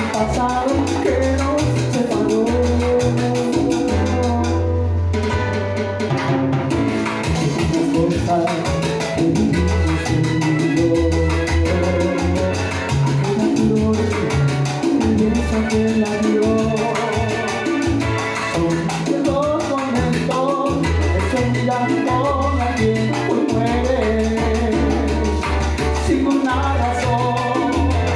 pasado que nos separó. Cosas que vivimos conmigo, aquella flor belleza que la dio, son los momentos que son llanto con alguien hoy muere sin una razón.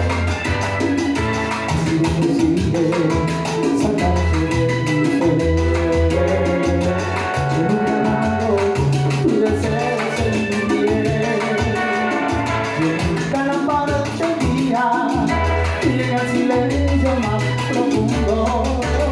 Así me sigue sacando de mi fe, yo nunca hago tus deseos en mi piel, yo nunca la paro día y en el silencio más profundo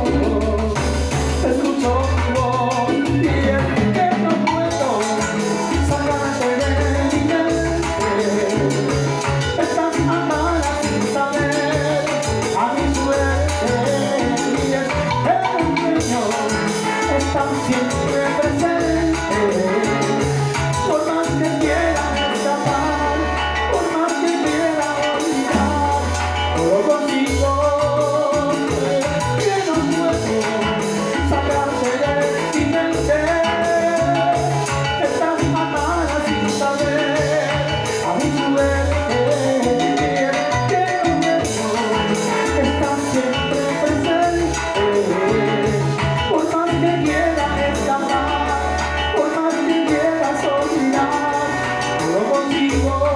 escucho tu voz y es que no puedo sacarte de mi mente. Estás atada sin saber a mi suerte y es el sueño está siempre presente. Por más que quiera escapar, por más que quiera olvidar, no lo consigo, que no puedo sacarte de mi mente. Estás atada sin saber a mi suerte, que no está siempre presente. Por más que quieras escapar, por más que quieras olvidar, no lo consigo.